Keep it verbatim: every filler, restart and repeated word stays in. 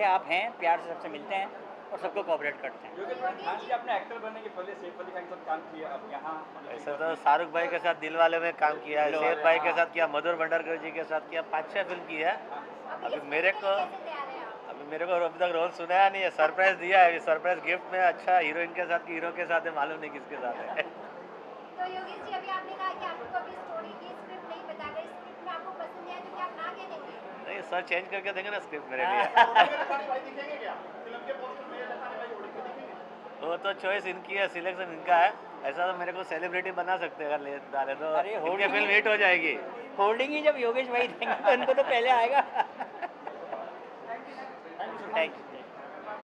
मीठे आप हैं, प्यार से सबसे मिलते हैं और सबको कोऑपरेट करते हैं। योगेश भाई, खान जी आपने एक्टर बनने के पहले सैफ अली खान के साथ काम किया, अब यहाँ ऐसा तो शाहरुख भाई के साथ दिलवाले में काम किया है, सैफ भाई के साथ किया, मधुर भंडारकर जी के साथ किया, पाँच छः फिल्म की है। अभी मेरे को अभी मेरे को अभी तक रोल सुनाया नहीं है, सरप्राइज दिया है, सरप्राइज गिफ्ट में अच्छा हीरोइन के साथ की हीरो के साथ है, मालूम नहीं किसके साथ है। तो योगेश जी, अभी आपने कहा कि आपको अभी स्टोरी की स्क्रिप्ट नहीं पता, अगर स्क्रिप्ट में आपको पसंद है तो क्या आप ना कह देंगे? नहीं सर, चेंज करके देंगे ना स्क्रिप्ट मेरे लिए। वो तो चॉइस इनकी है, सिलेक्शन इनका है। ऐसा तो मेरे को सेलिब्रिटी बना सकते हैं, अगर ले डाले तो अरे इनके फिल्म हिट हो जाएगी। होल्डिंग ही जब योगेश भाई देंगे तो इनको तो पहले आएगा। Thank you.